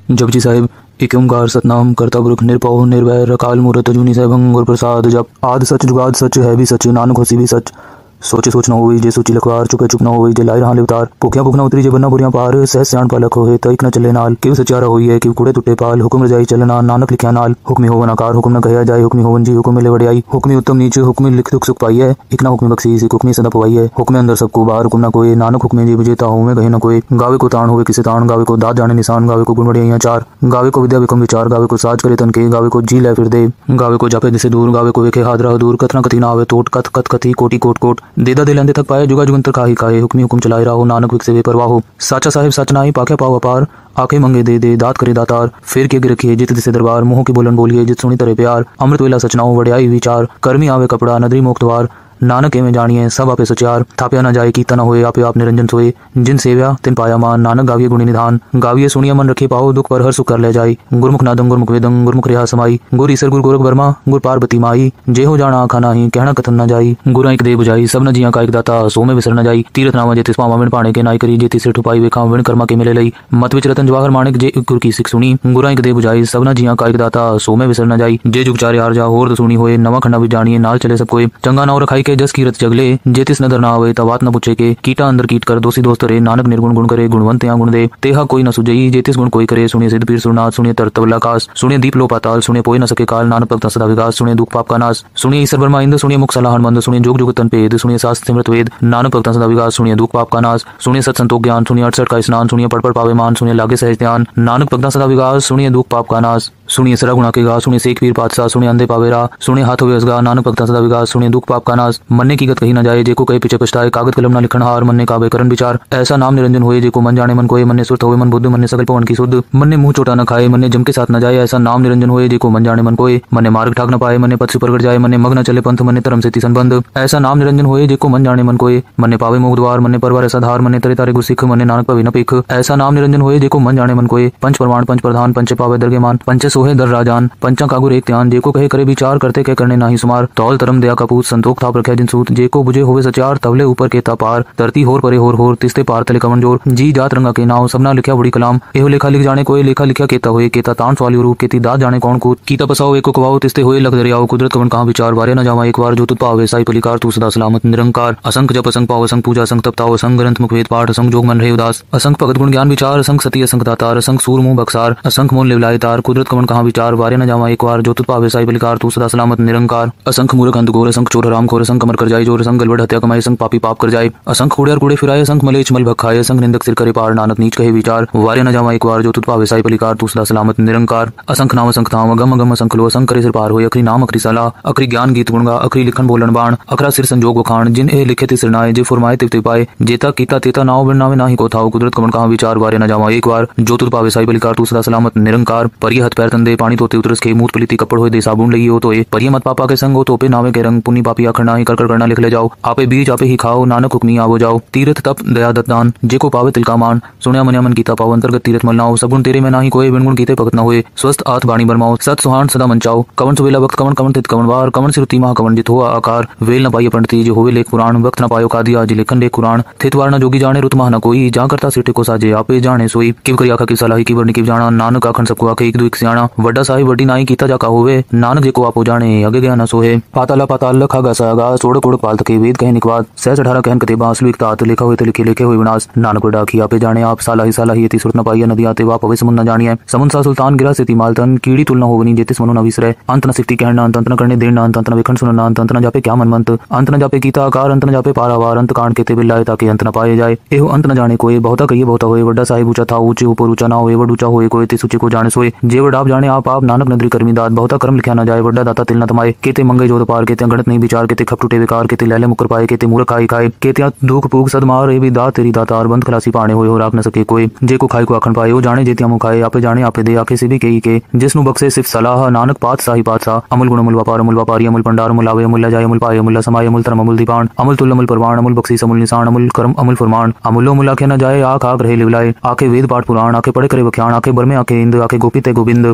जपजी साहिब। एक ओंकार सतनाम करता पुरख निरभव निर्वैर अकाल मूरत अजूनी सहभंग गुर प्रसाद जप। आद सच जुगाद सच है भी सच नानक होसी भी सच। सोचे सोच न होई जे सोची लखवार चुके चुप न होई जे लाई रहा लिवतार। भूखिया भूख न उतरी जे बन्ना बुरियां पार सह सियाण पालक होए तइक न चले नाल। किव सचारा होई है किव कूड़े टुटे पाल। हुक्म रजाई चलना नानक लिखिया नाल। हुक्मी होवन आकार हुक्म न कहया जाए हुक्मी होवन जी हुक्म मिले वड़ियाई। हुक्मी उत्तम नीच हुक्मी लिख दुख सुख पाई है। एक ना हुक्मी बख्शीस एक हुक्मी सदा पवाई है। हुक्मे अंदर सबको बाहर हुक्म न कोई नानक हुक्मे जी विजेता होवे कहीं न कोई। गावे को ताण होवे किसे ताण गावे को दात जाने निशान गावे को गुण बढ़िया चार। गावे को विद्या विक्रम विचार गावे को साज करे तन के गावे को जी ले फिर दे। गावे को जापे दिसे दूर गावे को वेखे हादरा दूर। कथना कथी ना आवे तोट कथ कथ कथी कोटि कोट कोट। देदा दे लेंदे थक पाए जुगा जुगंतर काहे काहे। हुक्मी हुक्म चलाए रहो नानक विक से बेपरवाह हो। साचा साहिब सच नाई पाखे पाव अपार। आखे मंगे दे दे दात करे दातार। फिर के रखिए जित दिसे दरबार मुंह की बोलन बोलिए जित सुनी तरे प्यार। अमृत वेला सचनाओ वड़ियाई विचार। कर्मी आवे कपड़ा नदरी मोक्तवार। नानक एवं जानिए सब आपे सचार। थाप्या न जाए कीता न होए आपे आप निरंजन सोए। जिन सेव्या तिन पाया मान नानक गाविये गुणी निधान। गाविये सुनिया मन रखे पाओ दुख पर हर सुख कर ले जाई। गुरमुख नादं गुरमुख वेदं गुरमुख रेहा समाई। गुर ईसर गुर गोरख वर्मा गुर पार्वती माई। जे हो जाना आखा नाही कहना कथन न जाई। गुरा एक दे बुझाई सब न जिया का एक दाता सो में विसर न जाई। तीरथ नाम जे तिस पावा विण पाणे के नाई करी जे तिसे ठुपाई वेखा विण कर्मा के मिले लई। मत विच रतन जवाहर माणिक जे गुर की सिख सुनी। गुरा एक दे बुझाई सब न जिया का एक दाता सो में विसर न जाई। जे जुग चारे हार जा होर सुनी होए नवा खंडा भी जानिए नाल चले सब कोई। चंगा नाव रखाई के जस कीरत जगले। जेतिस नदर ना आवे तवात न पूछे के। कीटा अंदर कीट कर दोषी दोस्त रे नानक निर्गुण गुण करे गुणवंत या गुण दे। तेहा कोई न सुजई जेतिस गुण कोई करे। सुनिए सिद्ध पीर सुरनाथ सुनिए तरतवला कास। सुनिए दीप लो पाताल सुनिए पोई न सके काल। नानक भक्त सदा विकास सुनिए दुख पाप का नाश। सुनिए ईश्वर ब्रह्मा इंद्र सुनिए मुख सलाहन मंद। सुनिए जोग जुग तन पेद सुनिए शास्त्र सिमरत वेद। नानक भक्त सदा विकास सुनिए दुख पाप का नाश। सुनिए सत संतोष ज्ञान सुनिए 68 का स्नान। सुनिए पढ़ पावे मान सुनिए लागे सहज ध्यान। नानक भक्त सदा विकास सुनिए दुख पाप का नाश। सुनिए सरा गुणा के गा सुनिए सेक पीर पातशाह। सुनिए अंधे पावेरा सुनिए हाथ होवे असगा। नानक भक्त सदा विकास सुनिए दुख पाप का नाश। मन्ने की गत कही न जाए जेको कहे पीछे पछताए। कागद कलम न लिखन हार मन्ने काबे करन विचार। ऐसा नाम निरंजन होए जेको मन जाने मन कोय। मन्ने सुरत होवे मन बुद्ध मन्ने सकल पवन की सुध। मन्ने मुंह चोटा न खाए मन्ने जम के साथ न जाए। ऐसा नाम निरंजन होए जेको मन जाने मन कोय। मन्ने मार्ग ठाक न पाए मन्ने पथ से परगट जाए। मन्ने मग न चले पंथ मन्ने धर्म से तिसन बंद। ऐसा नाम निरंजन होए जेको मन जाने मन कोय। मन्ने पावे मोक्ष द्वार मन्ने परवार ऐसा धार। मन्ने तरे तारे गुर सिख मन्ने नानक पवे न पेख। ऐसा नाम निरंजन होए जेको मन जाने मन कोय। पंच प्रमाण पंच प्रधान पंच पावे दरगे मान। पंच सोहे दर राजान पंचा कागुर एक ध्यान। जेको कहे करे विचार करते के करने नाही सुमार। तौल धर्म दया का पूत संतोख थाप रखे जिन सूत। जेको बुझे होवे सचार तवले ऊपर के पार। धरती होर परे होर तिस्ते पार तले कमन जोर। जी जात रंगा के नाव सबना लिखा बड़ी कलाम। एहो लेखा लिख जाने कोई लेखा लिखा केता होए। केता तान सवाली रूप केती दात जाने कौन कूद। कीता पसाओ एको कवाओ तिस्ते होए लग दरियाओ। कुदरत कवन कहाँ विचार वारे न जावा एक बार जो तुत पावे साई पलिकार तू सदा सलामत निरंकार। असंख जप असंख पाव असंख पूजा असंख तपताओ असंख ग्रंथ मुख वेद पाठ असंख जोग मन रहे उदास। असंख भगत गुण ज्ञान विचार असंख सती असंख दातार। असंख सूर मुंह बक्सार असंख मोल लिवलाए तार। कुदरत कवन कहाँ विचार वारे न जावा एक बार जो तुत पावे साई पलिकार तू सदा सलामत निरंकार। असंख मूर्ख अंध घोर असंख चोर हराम खोर असंख कमर कर जाए जोर। असंख गलबड़ हत्या कमाए असंख पापी पाप कर जाए। असंख कूड़े कूड़े फिराए असंख मलेच मल भखाए। असंख निंदक सिर करे पार नानक नीच कहे विचार। वारे न जावा एक बार जो तुत पावे साई पलिकार तू सदा सलामत निरंकार। असंख नाम असंख धाम अगम अगम असंख लो। असंख करे सिर पार होए अखरी नाम अखरी सलाह। अखरी ज्ञान गीत गुणगा अखरी लिखन बोलन बाण। अखरा सिर संजोग वखाण जिन ए लिखे ति सिरनाए। जे फुरमाए तिव पाए जेता कीता तेता नाव बिन नावे नाही को थाओ। कुदरत कवन कहाँ विचार वारे न जावा एक बार जो तुत पावे साई पलिकार तू सदा सलामत निरंकार। परिय हथ पैर तंदे पानी तोते उतरस के मूत पलिति कपड़ होए दे साबुन लगी हो तो परिय मत पापा के संग हो तो पे नावे के रंग। पुण्य पापी आखर नाही कर करना लिख ले जाओ। आपे बीज आपे ही खाओ नानक हुक्मी आवो जाओ। तीर्थ तप दया दत्तान जेको पावे तिल का मान। सुनिया मनिया मन कीता पाओ अंतर्गत तीर्थ मल नाओ। सगुण तेरे में नाही कोई बिन गुण कीते भगत न होए। स्वस्थ आत्म वाणी बरमाओ सत सुहान सदा मंचाओ। कवन सुवेला वक्त कवन कवन तित कवन वार। कवन सिरुति महा कवन जित हुआ आकार। वेल न पाइय पंडिती जो होवे लेख पुराण। वक्त न पायो कादी आज लेखन लेख कुरान। थित वार न जोगी जाने रुत महा न कोई। जा करता सिटे को साजे आपे जाने सोई। किव करी आखा की सलाही की वर्णी की जाना। नानक आखन सबको आखे एक दो एक सियाणा। वड्डा साहिब वड्डी नाई कीता जाका होवे। नानक जेको आपो जाने अगे गया न सोहे। पाताला पाताल लखा गसा गा सोड़ कोड़ पाल तके वेद कहे निकवाद। सहज 18 कहन कते बांसलु एक तात लिखा हुए तो लिखे हुए विनाश। नानक डाकी आपे जाने आप साला ही सुरत न पाइया नदी आते वाप अवे समुन न जानिए। समुन सा सुल्तान गिरा से मालतन कीड़ी तुलना होवनी जेतिस मनु न विसरे। अंत न सिफ्ती कहना अंत न करने देना अंत न विखंड सुनना अंत न जापे क्या मनमंत। अंत न जापे कीता आकार अंत न जापे पारावार। अंत कांड केते बिल्लाए ताकि अंत न पाए जाए। एहो अंत न जाने कोई बहुता कहिए बहुता होए। वड्डा साहिब ऊंचा था ऊंचे ऊपर ऊंचा ना होए। वड ऊंचा होए कोई ते सूचे को जाने सोए। जे वड आप जाने आप नानक नदरी कर्मी दात। बहुता कर्म लिखा न जाए वड्डा दाता तिल न तमाए। केते मंगे जोत पार केते गणत नहीं विचार। केते खप टूटे विकार केते लैले मुकर पाए। केते मूर्ख खाई खाए केते दुख पूग सदमार ए भी दात तेरी दातार। बंद खलासी पाने होए और राख न सके कोई। जे को खाई को आखन पाए वो जाने जेतिया मुँह खाए। आपे जाने आपे दे आखे से भी कही के। जिसनु बक्से सिर्फ सलाह नानक पात साही पातशाह। अमुल गुण अमुल व्यापार अमुल व्यापारी अमुल भंडार अमुल आवे अमुल जाय अमुल पाए अमुल समाय अमुल धर्म अमुल दीपान अमुल तुल अमुल परवान अमुल बख्शीस अमुल निशान अमुल कर्म अमुल फरमान। अमुलो मुल आखे न जाए आख आख रहे लिवलाए। आखे वेद पाठ पुराण आखे पढ़े करे वख्याण। आखे बरमे आखे इंद आखे गोपी ते गोविंद।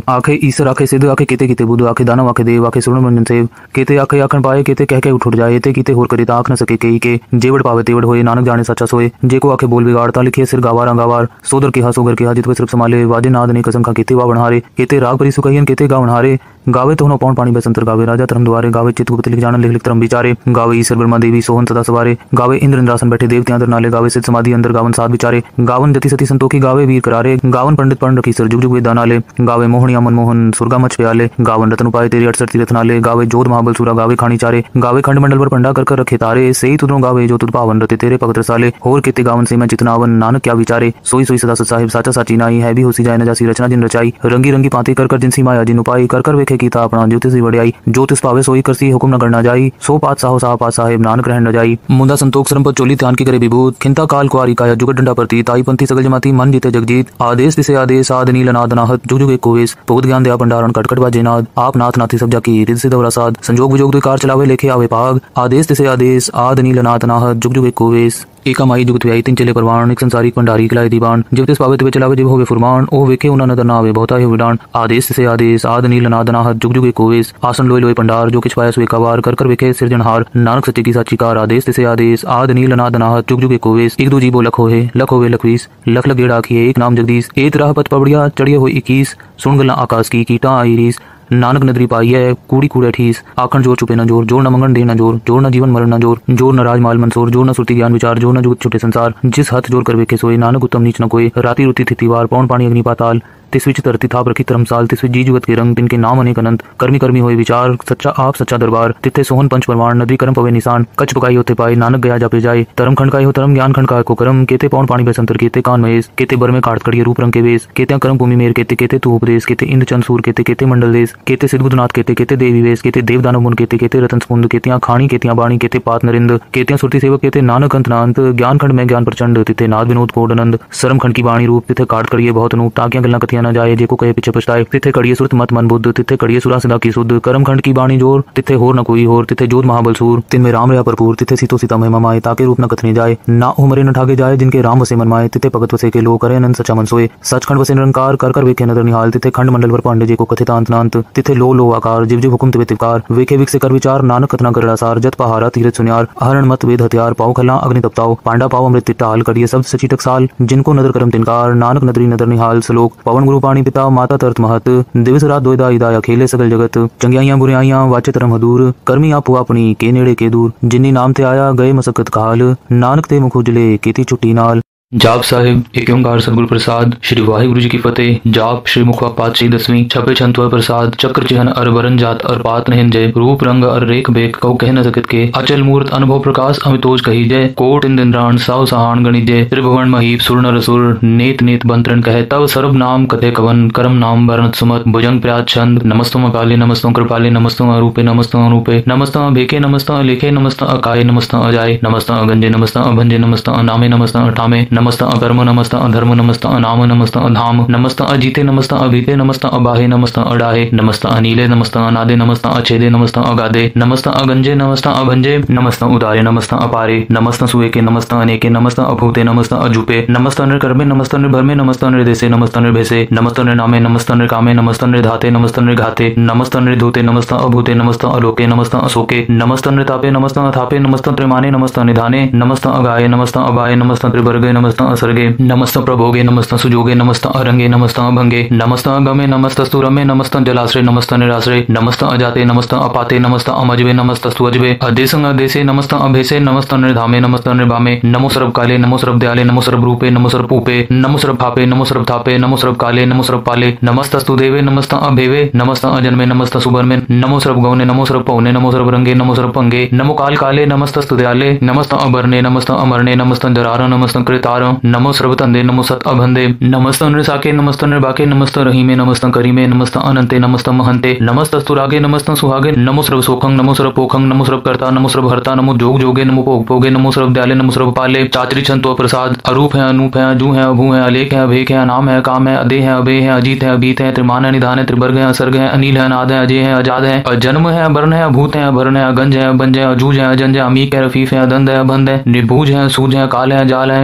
आखे ईसर आखे सिद्ध आखे केते केते बुध आखे दानव आखे देव आखे सुवर्ण मंजन सेव केते आखे आखन पाए केते कह के उठ जाए ते कीते होर करे आख न सके कई के जेवड़ पावे तेवड़ होए नानक जाने सच्चा सोए जेको आखे बोल बिगाड़ता लिखे सिर गावार गावार सोदर के हा सोगर के हा जितवे सिर्फ संभाले वाजे नाद ने कसम खा केते वा बनहारे केते राग परी सुकहियन केते गा बनहारे गावे तो पौन पानी बसंतर गावे राजा धर्म द्वारे गावे चितगुप्त लिख जान लिख लिख धर्म विचारे गावे ईश्वर ब्रह्मा देवी सोहन सदा सवारे गावे इंद्र इंद्रासन बैठे देवते अंदर नाले गावे सिद्ध समाधि अंदर गावन साध विचारे गावन जति सती संतोखी गावे वीर करारे गावन पंडित पर्ण रखी सर जुग जुग वेदा नाले गावे मोहनिया मनमोहन सुरगा मच प्याले गावन रतन उपाय तेरी 68 तीरथ नाले गावे जोध महाबल सूरा गावे खानी चारे गावे खंड मंडल पर पंडा कर रखे तारे सही तुदों गावे जो तुद पावन रते तेरे पवित्र साले होर केते गावन से मैं चितनावन नानक क्या विचारे सोई सोई सदा साहिब साचा साची नाई है भी होसी जाए न जासी रचना जिन रचाई रंगी रंगी पाती कर जिनसी माया जिन उपाई कर वेखे कीता अपना ज्योतिष बढ़ियाई ज्योतिष पावे सोई करसी हुक्म न करना जाई सो पात साहो साह पात साहेब नानक रहन न जाई मुंदा संतोख सरम पर चोली ध्यान की करे विभूत खिंता काल कुआरी काया जुगत डंडा प्रति ताई पंथी सगल जमाती मन जीते जगजीत आदेश दिसे आदेश आद नील नाद नाहत जुग जुग एक कोवेश बहुत ज्ञान दया भंडारण कटकट बाजे नाद आप नाथ नाथी सब जाकी रिद से दौरा साध संजोग विजोग दुई कार चलावे लेखे आवे पाग आदेश दिसे आदेश आद नील नाद नाहत जुग जुग एक कोवेश एका माई जुगत व्याई तीन चले परवान एक संसारिक भंडारी खिलाए दीवान जब तिस पावे तिवे चलावे जिव होवे फुरमान ओ वेखे उना नदर ना आवे बहुता ही विडान आदेश से आदेश आद नील नाद नाहत जुग जुग एक कोवेश आसन लोय लोय भंडार जो किछ पाया सो एकावार कर वेखे सिरजनहार नानक सच्चे की साची कार आदेश से आदेश आद नील नाद नाहत जुग जुग एक कोवेश एक दो जीवो लख होए लखवीस लख लख गेड़ आखिए एक नाम जगदीश एक राह पथ पबड़िया चढ़िए हो 21 सुन गला आकाश की कीटा आई रीस नानक नदरी पाई है कूड़ी कूड़े ठीस आखन जोर चुपे न जोर जोर न मंगन दे न जोर जोर न जीवन मरण न जोर जोर न राज माल मंसूर जोर न सुरती ज्ञान विचार जोर न जुगत छुटे संसार जिस हाथ जोर कर वेखे सोए नानक उत्तम नीच न कोई राती रुति थिति वार पौन पानी अग्नि पाताल तिसविच धरती थाप रखी धर्मसाल तिसविच जी जुगत के रंग तिनके नाम अनेक अनंत कर्मी कर्मी होए विचार सच्चा आप सच्चा दरबार तिथे सोहन पंच परमाण नदी कर्म पवे निशान कच पकाई होते पाए नानक गया जापे जाए धर्म खंड का हो धर्म ज्ञान खंड का को कर्म केते पौन पानी बसंतर केते कान महेश केते बर में काट कड़िए रूप रंग के वेश केते कर्म भूमि मेर केते केते तू उपदेश केते इंद्र चंद सूर केते केते मंडल देश केते सिद्धबुद्धनाथ केते केते देवी वेश केते देव दानव मुन केते केते रतन स्पुंद केतिया खाणी केतिया बाणी केते पात नरिंद केतिया सुरती सेवक केते नानक अंत नांत ज्ञान खंड में ज्ञान प्रचंड तिथे नाद विनोद कोडनंद शर्म खंड की बाणी रूप तिथे काट कड़िए बहुत नूप ताकिया गल्ला कथिया न जाए जेको कहे पीछे पछताए तिथे कड़िए सुरत मत मन बुद्ध तिथे कड़िए सुरा सदा की शुद्ध कर्म खंड की बाणी जोर तिथे होर न कोई होर तिथे जोध महाबल सूर तिन में राम रहा भरपूर तिथे सीतो सीता महिमा माए ताके रूप न कथनी जाए ना उमरे न ठागे जाए जिनके राम वसे मन माए तिथे भगत वसे के लोग करे अनंत सच्चा मन सोए सचखंड वसे निरंकार कर वेखे नदर निहाल तिथे खंड मंडल पर पांडे जे को कथित अंत नांत तिथे लो आकार जिव जिव हुकुम तिवे तिवकार वेखे विक से कर विचार नानक कथना कर सार जत पहारा तीरथ सुनियार हरण मत वेद हथियार पाओ खला अग्नि तपताओ पांडा पाओ अमृत टाल करिए सब सची टकसाल जिनको नदर करम तिनकार नानक नदरी नदर निहाल सलोक पवन गुरु पाणी पिता माता तरत महत दिवस रात दोयदा इदा खेले सगल जगत चंगियाइयां बुराइयां वाचे तरम हदूर कर्मी आप हुआ अपनी के नेड़े के दूर जिन्नी नाम थे आया गए मसकत काल नानक ते मुख उजले केती छुट्टी नाल जाप साहिब एक ओंकार सतगुरु प्रसाद श्री वाहिगुरु जी की फतेह। जाप श्री मुखवा पातशाही 10वीं छपे छंतवा प्रसाद चक्र चिन्ह अर वरन जात अर पात नहिन जय रूप रंग अर रेख बेख कौ कह न सकत के अचल मूर्त अनुभव प्रकाश अमितोज कही जय कोट इंद्राण साव सहान गणित जय त्रिभुवन महीप सुर नर सुर नेत नेत बंतरण कहे तब सर्व नाम कथे कवन करम नाम वर्णत सुमत भुजंग प्रयात छंद नमस्तम काले नमस्तम कृपाले नमस्तम अरूपे नमस्तम अनूपे नमस्तम भेके नमस्तम लेखे नमस्तम अकाय नमस्तम अजाय नमस्तम अगंजे नमस्तम अभंजे नमस्तम अनामे नमस्तम अठामे नमस्त अकर्म नमस्त अधर्म नमस्त अनाम नमस्त अधाम नमस्त अजीते नमस्त अभीते नमस्त अबाहे नमस्त अडाहे नमस्त अनीले नमस्त अनादे नमस्त अछेदे नमस्त अगादे नमस्त अगंजे नमस्त अभंजे नमस्त उदारे नमस्त अपारे नमस्त सुएके नमस्त अनेके नमस्त अभूते नमस्त अजूपे नमस्त निर्कर्मे नमस्त निर्भरमे नमस्त निर्देशे नमस्त निर्भेसे नमस्त निर्नामे नमस्त निर्कामे नमस्त निर्धाते नमस्त निर्घाते नमस्त निर्धूते नमस्त अभूते नमस्त अलोके नमस्त अशोके नमस्त नृतापे नमस्त अथापे नमस्त त्रिमाने नमस्त निधाने नमस्त अगाये नमस्त अबाये नमस्त त्रिवर्गे नमस्त असर्गे नमस्त प्रभोगे नमस्त सुजोगे नमस्त अरंगे नमस्त अभंगे नमस्त अगमे नमस्त स्तुरमे नमस्त जलाश्रय नमस्त निराश्रय नमस्त अजाते नमस्त अपाते नमस्त अमजबे नमस्त सुअजबे अदेसंग अदेसे नमस्त अभेसे नमस्त निर्धामे नमस्त निर्भामे नमो सर्व काले नमो सर्व दयाले नमो सर्व रूपे नमो सर्व पूपे नमो सर्व फापे नमो सर्व थापे नमो सर्व काले नमो सर्व पाले नमस्तस्तु देवे नमस्त अभेवे नमस्त अजन्मे नमस्त सुबर्मे नमो सर्व गौने नमो सर्व पौने नमो सर्व रंगे नमो सर्व पंगे नमो काल काले नमस्तस्तु दयाले नमस्त अबरने नमस्त अमरने नमस्त जरार नमस्त कृतार नमो सर्वतंदे नमो सत अभंदे नमस्त नृसाके नमस्त निर्बाके नमस्त रहीमे नमस्त करीमे नमस्त अनंते नमस्त महंते नमस्त स्तुरागे नमस्त सुहागे नमो सर्व सोखंग नमो सर्व पोखंग नमो सर्व कर्ता नमो सर्व हर्ता नमो जोग जोगे नमो भोग भोगे नमो सर्व दयाले नमो सर्व पाले चातरी छंतो प्रसाद अरूप है अनूप है अजू है अभू है अलेख है अभेक है अनाम है काम है अदे है अबे है अजीत है अबीत है त्रिमान है निधान है त्रिवर्ग है असर्ग है अनिल है अनाद है अजय है अजाद है अजन्म है अबर्ण है अभूत है अभरण है अगंज है अबंज है अजूज है अजंज है अमीक है रफीफ है अदंद है अबंद है निर्भूज है सूज है काल है जाल है अल्लाह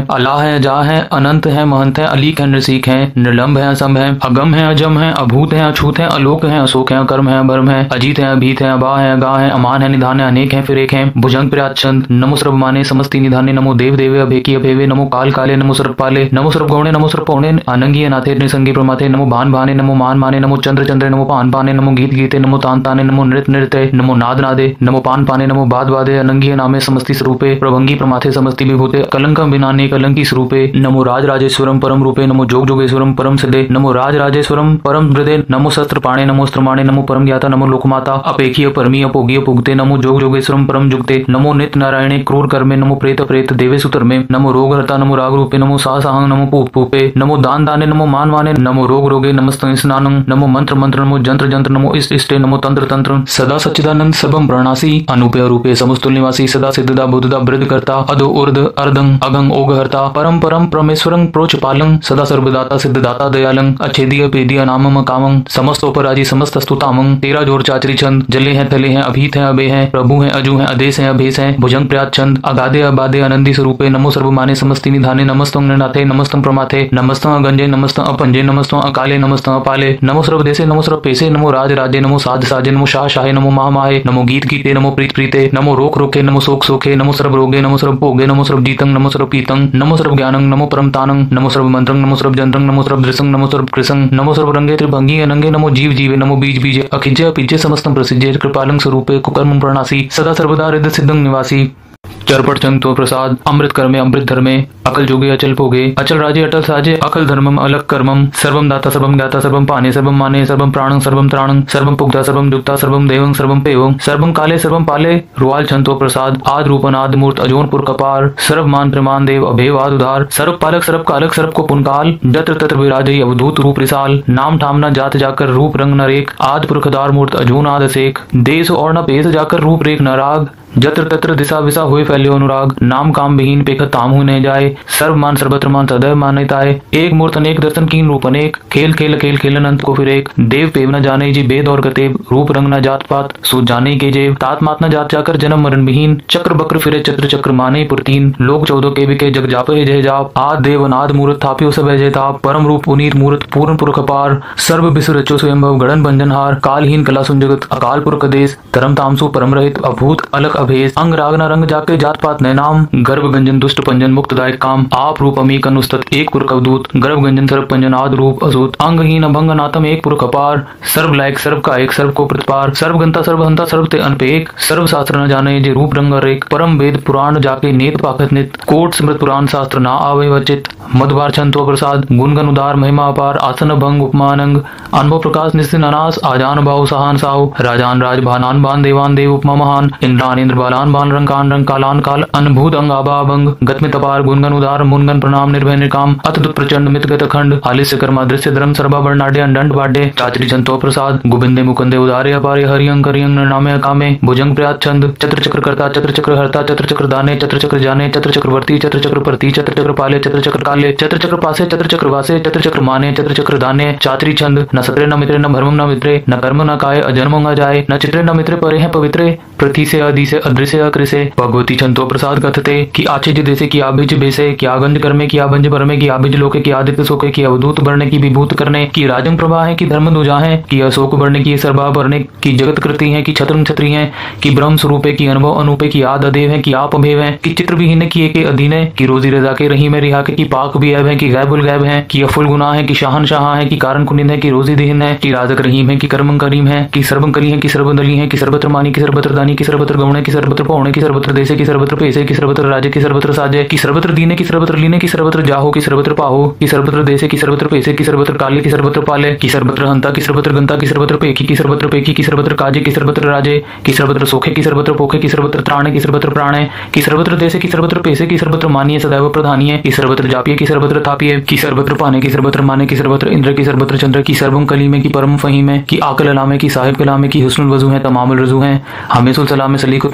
है, जा है, अनंत है, महंत है, अलीक है, नृसिक है, निर्लंब है, असंभ है, अगम है, अजम है, अभूत है, अछूत है, अलोक है, अशोक है, अकर्म है, अभर्म है, अजीत है, अभीत है, अबा है, अगा है, अमान है, निधान है, अनेक है, फिर एक है, भुजंग प्रयाच्छंद, नमो सर्व माने, समस्ति निधाने, नमो देव देवे, अभेकी अभेवे, नमो काल काले, नमो सर्व पाले, नमो सर्व गौणे, नमो सर्व पौणे, अनंगी अनाथे, निसंगी प्रमाथे, नमो भान भाने, नमो मान माने, नमो चंद्र चंद्रे, नमो पान पाने, नमो गीत गीते, नमो तान ताने, नमो नृत्य नृत्य, नमो नाद नादे, नमो पान पाने, नमो बाद वादे, अनंगी नामे समस्ति स्वरूपे, प्रभंगी प्रमाथे समस्ति विभूते, कलंकम विनाने कलंकी स्वरूपे, नमो राज राजेश्वरम परम रूपे, नमो जोग जोगेश्वरम परम सिद्धे, नमो राज राजेश्वरम परम हृदय, नमो शस्त्र पाणे, नमो स्त्रमाणे, नमो परम ज्ञाता, नमो लोकमाता, अपेखीय परमी अपोगी पुगते, नमो जोग जोगेश्वरम परम जुगते, नमो नित्य नारायणे क्रूर कर्मे, नमो प्रेत प्रेत देवे सुतर में, नमो रोग हरता, नमो राग रूपे, नमो साहसाहं, नमो पूप पूपे, नमो दान दाने, नमो मान माने, नमो रोग रोगे, नमस्तं स्नानं, नमो मंत्र मंत्र, नमो जंत्र जंत्र, नमो इष्ट इष्टे, नमो तंत्र तंत्र, सदा सच्चिदानंद सबम प्रणासी, अनुपे अरूपे समस्तुल निवासी, सदा सिद्धदा बुद्धदा वृद्ध करता, अदो उर्द अर्धं अगं ओग हरता, परम परम परमेश्वरं प्रोच पालं, सदा सर्वदाता सिद्धदाता दयालं, अच्छेदीय पेदीय नामम कामं, समस्तोपराजी समस्त स्तुतामं, तेरा जोर चाचरी छंद, जले हैं थले हैं, अभीत हैं अबे हैं, प्रभु हैं अजू हैं, अदेश हैं अभेस हैं, भुजंग प्रयात छंद, अगाधे अबाधे आनंदी स्वरूपे, नमो सर्वमाने समस्ति निधाने, नमस्तं निर्नाथे, नमस्तं प्रमाथे, नमस्तं अगंजे, नमस्तं अपंजे, नमस्तं अकाले, नमस्तं अपाले, नमो सर्वदेशे, नमो सर्वपेशे, नमो राज राजे, नमो साध साजे, नमो शाह शाहे, नमो महामाहे, नमो गीत गीते, नमो प्रीत प्रीते, नमो रोक रोके, नमो शोक सोखे, नमो सर्व रोगे, नमो सर्व भोगे, नमो सर्व जीतं, नमो सर्व पीतं, नमो सर्व ज्ञानं, नमो परम तानं, नमो सर्व मंत्रं, नमो सर्व जंत्रं, नमो सर्व दृसं, नमो सर्व कृसं, नमो सर्व रंगे त्रिभंगी अनंगे, नमो जीव जीवे, नमो बीज बीजे, अखिज्य अपिज्य समस्तं प्रसिज्य, कृपालं स्वरूपे कुकर्मं प्रणासी, सदा सर्वदा हृदय सिद्धं निवासी, चरपट चंतो प्रसाद, अमृत कर्मे अमृत धर्मे, अकल जोगे अचल भोगे, अचल राजे अटल साजे, अकल धर्मम अलग कर्मम, सर्वम दाता सर्वम ज्ञाता, सर्वम पाने सर्वम माने, सर्वम प्राणं सर्वम त्राणं, सर्वम पुग्धा सर्वम जुक्ता, सर्वम देवं सर्वम पेवं, सर्वम काले सर्वम पाले, रुआल चंतो प्रसाद, आद रूप अनाद मूर्त, अजोनपुर कपार, सर्व मान प्रमाण देव, अभेव आद उधार, सर्व पालक सर्व कालक, सर्व को पुनकाल, जत्र तत्र विराजई अवधूत रूप रिसाल, नाम ठामना जात जाकर रूप रंग नरेक, आद पुरखदार मूर्त अजून आद सेक, देश और न पेश जाकर रूप रेख नराग, जत्र तत्र दिशा विशा हुए फैले अनुराग, नाम काम विहीन पेखत ताम हुए न जाए, सर्व मान सर्वत्र मान सदैव मान्यताए, एक मूर्त अनेक दर्शन कीन रूप अनेक, खेल खेल खेल खेलन अंत को फिर एक, देव पेव न जाने जी बेद और गतेब, रूप रंग न जात पात सो जाने के जेव, तात मात न जात जाकर जन्म मरण विहीन, चक्र बक्र फिरे चत्र चक्र माने पुरतीन, लोक 14 के विके जग जापे जय जाप, आद देव अनाद मूर्त थापियो सब जय ताप, परम रूप पुनीत मूर्त पूर्ण पुरख पार, सर्व विसु रचो स्वयंभव गणन भंजनहार, कालहीन कला सुनजगत अकाल पुरख देश, धर्म तामसु परम रहित अभूत अलक अभेस, अंग राग न रंग जाके जात पात नय नाम, गर्भ गंजन दुष्ट पंजन मुक्तदायक काम, आप रूप अमीक अनुस्तत एक पुरख अवधूत, गर्भ गंजन सर्व पंजन आद रूप असूत, अंगहीन अभंग नातम एक पुरख अपार, सर्व लायक सर्व का एक सर्व को प्रतिपार, सर्व गंता सर्व हंता सर्व ते अनपेक, सर्व शास्त्र न जाने जे रूप रंग रेक, परम वेद पुराण जाके नेत पाखत नित, कोट स्मृत पुराण शास्त्र ना आवे वचित, मधुबार छंतो प्रसाद, गुणगन उदार महिमा अपार, आसन भंग उपमानंग, अनुभव प्रकाश निस्सिन अनास, आजान भाव सहान साहु, राजान राज भानान बान देवान देव उपमा महान, इंद्रान इंद्र बालान बान रंग कालान काल, अनभूत अंग आबा अभंग, गतमित अपार गुणगन उदार मुनगन प्रणाम निर्भय निर्काम, अतुत प्रचंड मित गत खंड, आलिस्य कर्मा दृश्य धर्म सर्वा वर्णाड्य अंडंड वाड्य, चाचरी चंतो प्रसाद, गोविंदे मुकुंदे उदारे अपारे, हरियंग करियंग निर्नामे अकामे, भुजंग प्रयात छंद, चत्र चक्र करता, चत्र चक्र हरता, चत्र चक्र दाने, चत्र चक्र जाने, चत्र चक्रवर्ती, चत्र चक्र प्रति, चत्र चक्र पाले, चत्र चक्र काले, चत्र चक्र पासे, चत्र चक्र वासे, चत्र चक्र माने, चत्र चक्र दाने, चाचरी छंद, न सत्रे न मित्रे, न भर्मम न मित्रे, न कर्म न काय, अजन्म न जाए, न चित्रे न मित्रे, परे हैं पवित्रे, पृथ्वी से आदि से अदृश्य अकृसे, भगवती छंतो प्रसाद कथते कि आचिज देसे की आभिज बेसे, कि आगंज कर्मे, की आभंज परमे, की आभिज लोके, की आदित्य सोके, की अवधूत बढ़ने, की विभूत करने, की राजंग प्रभा है, की धर्म दुजा है, की अशोक बढ़ने, की सर्वा बढ़ने, की जगत कृति है, की छत्रम छत्री है, की ब्रह्म स्वरूपे, की अनुभव अनूपे, की आद अदेव है, की आप अभेव है, की चित्र विहीन, की एक अधीन है, की रोजी रजा के रही में रिहा के, की पाक भी ऐब है, की गैबुल गैब है, की अफुल गुना है, की शाहन शाह है, की कारण कुनिंद है, की रोजी दीन है, की राजक रहीम है, की कर्म करीम है, की सर्वं करी है, की सर्वदली है, की सर्वत्र मानी, की सर्वत्र दानी, की सर्वत्र गौण, की सर्वत्र पौणे, की सर्वत्र देशे, की सर्वत्र पेशे, की सर्वत्र राजे, की सर्वत्र साजे, की सर्वत्र दीने, की सर्वत्र लीने, की सर्वत्र जाहो, की सर्वत्र पाहो, की सर्वत्र देशे, की सर्वत्र पेशे, की सर्वत्र काले, की सर्वत्र पाले, की सर्वत्र हंता, की सर्वत्र गंता, की सर्वत्र पेखी, की सर्वत्र पेखी, की सर्वत्र काजे, की सर्वत्र राजे, की सर्वत्र सोखे, की सर्वत्र पोखे, की सर्वत्र त्राणे, की सर्वत्र प्राणे, की सर्वत्र देशे, की सर्वत्र पेशे, की सर्वत्र मानिए सदैव प्रधानिये, की सर्वत्र जापिए, की सर्वत्र थापिए, की सर्वत्र पाने, की सर्वत्र माने, की सर्वत्र इंद्र, की सर्वत्र चंद्र, की सर्वम कली में, की परम फहीम है, की आकल अलामे, की साहिब कलामे, की हुस्नुल वजू है, तमामुल रजू है, हमेशुल सलाम सलीकुत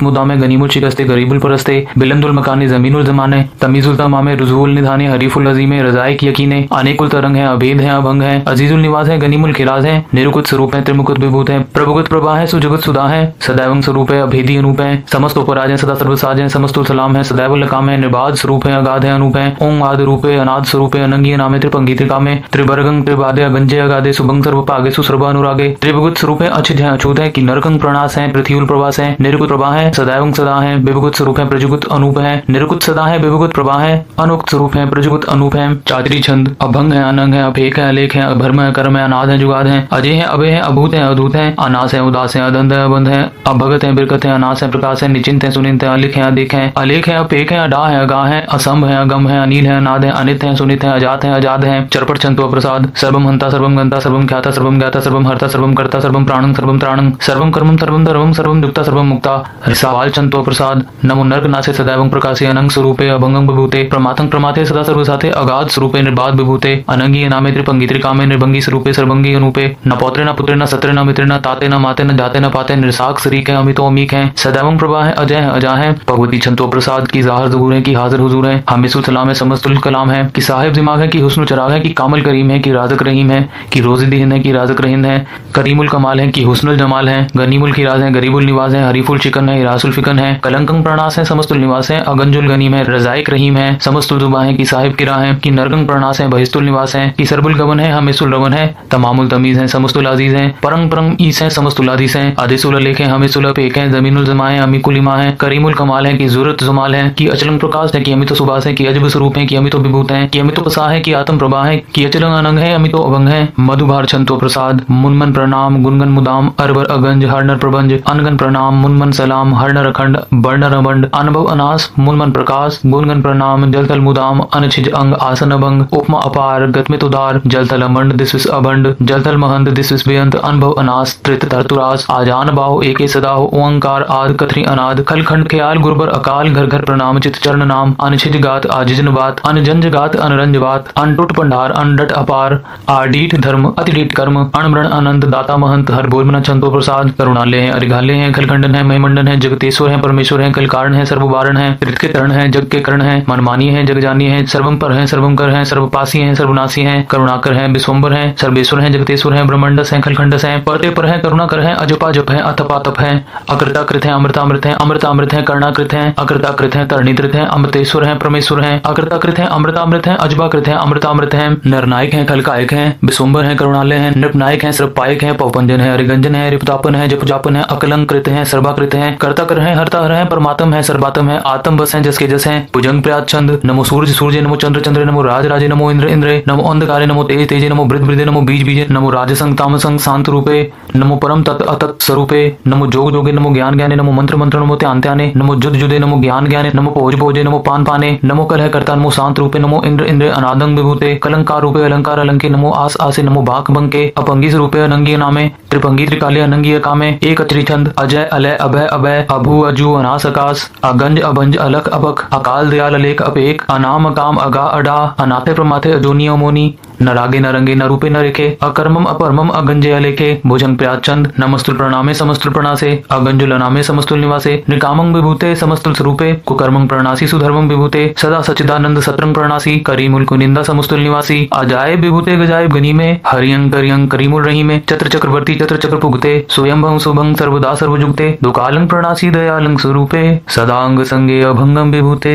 गुत मुदामे गनीमुल शिकस्ते गरीबुल परस्ते बिलंदुल मकाने जमीनुल जमाने तमीजुल तमामे रुजुल निधाने हरीफुल अजीमे रजाइक यकीने अनेकुल तरंग है अभेद है अभंग है अजीजुल निवास है गनीमुल खिराज है निरुकुत स्वरूप है त्रिमुकुत विभूत है प्रभुगुत प्रभा है सुजगुत सुधा है सदैव स्वरूप है अभेदी अनूप है समस्त उपराज है सदा सर्वसाज है समस्तुल सलाम है सदैव लकाम है निर्बाध स्वरूप है अगाध है अनूप है ओम आदि रूप है अनाद स्वरूप है अनंगी नामे त्रिपंगी त्रिकामे त्रिवर्गं त्रिबादे अगंजे अगाधे सुभंग सर्व पागे सुसर्व अनुरागे त्रिभुगुत स्वरूप है अच्युत है अछूत है कि नरकंग प्रणास है पृथ्वीउल प्रवास है निरुकुत प्रभा है सदैव सदा है विभुगुत स्वरूप है प्रजुगुत अनूप है निरुकुत सदा है विभुगुत प्रभा है अनुक्त स्वरूप है प्रजुगुत अनूप है चातरी छंद अभंग है अनंग है अभेक है अलेख है अभर्म है कर्म है अनाद है जुगाद है अजय है अभय है अभूत है अधूत है अनास है उदास है अदंत है अबंध है अभगत है बिरकत है अनास है प्रकाश है निचिंत है सुनिंत है अलिख है अधिक है अलेख है अपेक है अडा है अगा है असंभ है अगम है अनिल है अनाद है अनित है सुनित है अजात है अजाद है चरपट छंतो प्रसाद सर्वम हंता सर्वम गंता सर्वम ख्याता सर्वम ज्ञाता सर्वम हर्ता सर्वम कर्ता सर्वम प्राणं सर्वम त्राणं सर्वम कर्मं सर्वम धर्मं सर्वम युक्ता सर्वम मुक्ता सवाल छंतो प्रसाद नमो नर्क नासे सदैवं प्रकाशे अनंग स्वरूपे अभंगं विभूते प्रमातं प्रमाते सदा सर्वसाते अगाध स्वरूपे निर्बाध विभूते अनंगी नामे त्रिपंगी त्रिकामे निर्भंगी स्वरूपे सर्वंगी अनुपे न पौत्रे न पुत्रे न सत्रे न मित्रे न ताते न माते न जाते न पाते निर्साक शरीक है अमितो अमीक है सदैवं प्रभा है अजय है अजा है भगवती छंतो प्रसाद की जाहिर ज़हूर है कि हाजिर हुजूर है हमीसुल सलाम है समस्तुल कलाम है कि साहिब दिमाग है कि हुस्न चराग है कि कामल करीम है कि राज़िक रहीम है कि रोज़ी दीन है कि राज़िक रहीम है करीमुल कमाल है कि हुस्नुल जमाल है गनीमुल खिराज है गरीबुल निवास है हरीफुल चिकन है हिरासुल फिकन है कलंकं प्रणास है समस्तुल निवास है अगंजुल गनीम है रजाइक रहीम है समस्तुल जुबा है कि साहिब किरा है कि नरगंग प्रणास है बहिस्तुल निवास है कि सरबुल गवन है हमेसुल रवन है तमामुल तमीज है समस्तुल अजीज है परंग परंग ईस है समस्तुल अदीस है आदिसुल अलेख है हमेसुल अपेक है जमीनुल जमा है अमीकुल इमा है करीमुल कमाल है कि जुरत जुमाल है कि अचलंग प्रकाश है कि अमितो सुबास है कि अजब स्वरूप है कि अमितो विभूत है कि अमितो पसा है कि आत्म प्रभा है कि अचलंग अनंग है अमितो अभंग है मधुभार छंतो प्रसाद मुनमन प्रणाम गुनगन मुदाम अरबर अगंज हरनर प्रबंज अनगन प्रणाम मुनमन सलाम हरनर अखंड बर्णर अबंड अनुभव अनास मुनमन प्रकाश गुनगन प्रणाम जलतल मुदाम अनछिज अंग आसन अभंग उपमा अपार गतमित उदार जलतल अमंड दिसविस अबंड जलतल महंत दिसविस बेअंत अनुभव अनास त्रित धरतुरास आजान बाहो एके सदा हो ओंकार आद कथरी अनाद खलखंड ख्याल गुरबर अकाल घर घर प्रणाम चित चरण नाम अनछिज गात आजिजन बात अनजंज गात अनरंज बात अनटुट पंडार अनडट अपार आडीठ धर्म अतिडीठ कर्म अणमरण अनंत दाता महंत हर बोल मना छंतो प्रसाद करुणालय है अरिघालय है खलखंडन है महिमंडन है जगतेश्वर है परमेश्वर है कलकारण है सर्ववारण है ऋत के तरण है जग के कर्ण है मनमानी है जगजानी है सर्वम पर है सर्वम कर है सर्वपासी है सर्वनाशी है करुणाकर है विश्वम्बर है सर्वेश्वर है जगतेश्वर है ब्रह्मांडस है खलखंडस है परते पर है करुणाकर है अजपा जप है अतपातप है अकृता कृत है अमृतामृत है अमृतामृत है कर्णाकृत है अकृता कृत है तरणीकृत है अमृतेश्वर है परमेश्वर है अकृता कृत है अमृतामृत है अजबा कृत है अमृतामृत है नरनायक है खलकायक है विश्वम्बर है करुणालय है नृपनायक है सर्वपायक है पवपंजन है हरिगंजन है रिपतापन है जपजापन है अकलंकृत है सर्वाकृत है कर्ता कर है हरता हर है परमात्म है सर्वात्म है आत्म बस है जसके जस है भुजंग प्रयात छंद नमो सूर्य सूर्य नमो चंद्र चंद्र नमो राज राजे नमो इंद्र इंद्र नमो अंधकारे नमो तेज तेजे नमो वृद्ध वृद्धे नमो बीज बीजे नमो राजसंग तामसंग शांत रूपे नमो परम तत् अतत् स्वरूपे नमो जोग जोगे नमो ज्ञान ज्ञाने नमो मंत्र मंत्र नमो ध्यान ध्याने नमो जुद जुदे नमो ज्ञान ज्ञाने नमो भोज भोजे नमो पान पाने नमो कलह कर्ता नमो शांत रूपे नमो इंद्र इंद्र अनादंग विभूते कलंकार रूपे अलंकार अलंके नमो आस आसे नमो भाक बंके अपंगी रूपे अनंगी नामे त्रिपंगी त्रिकाले अनंगी कामे एक अत्रि छंद अजय अलय अभय अभय अभु अजु अनास आकाश अगंज अभंज अलक अबक अकाल दयाल अलेख अपेक अनाम अकाम अगा अडा अनाथे प्रमाथे अजोनी अमोनी न रागे न रंगे न रूपे न रेखे अकर्मम अपरमम अगंजे अलेखे भुजंग प्रयाचंद नमस्तुल प्रणामे समस्तुल प्रणासे अगंजुल अनामे समस्तुल निवासे निकामं विभूते समस्तुल स्वरूपे कुकर्मं प्रणासी सुधर्मं विभूते सदा सच्चिदानंद सत्रं प्रणासी करीमुल कुनिंदा समस्तुल निवासी अजायब विभूते गजायब गनी में हरियंग करियंग करीमुल रही में चत्र चक्रवर्ती चत्र चक्र पुगते स्वयंभं शुभं सर्वदा सर्वजुगते दुकालं प्रणासी दयालं स्वरूपे सदांग संगे अभंगम विभूते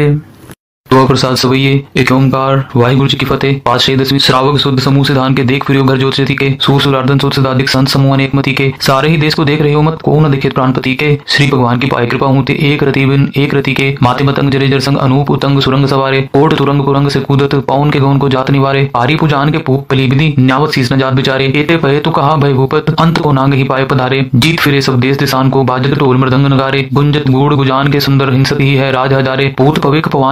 तो प्रसाद सवैये एक ओंकार वाहिगुरु जी की फतेह। 5-10 श्रावक शुद्ध समूह से धान के देख फिर घर ज्योतिषी के सुरार्दन सोच सदाधिक संत समूह अनेक मती के सारे ही देश को देख रहे हो मत को न दिखे प्राणपति के श्री भगवान की पाय कृपा होते एक रति बिन एक रति के माते मतंग जरे जर संग अनूप उतंग सुरंग सवारे ओट तुरंग पुरंग से कूदत पाउन के गौन को जात निवारे आरी पुजान के पूप पली विधि न्यावत शीस न जात बिचारे एते पहे तो कहा भय भूपत अंत को नांग ही पाए पधारे जीत फिरे सब देश दिशान को बाजत ढोल मृदंग नगारे गुंजत गूढ़ गुजान के सुंदर हिंसत ही है राज हजारे पूत पविक पवान के पूपत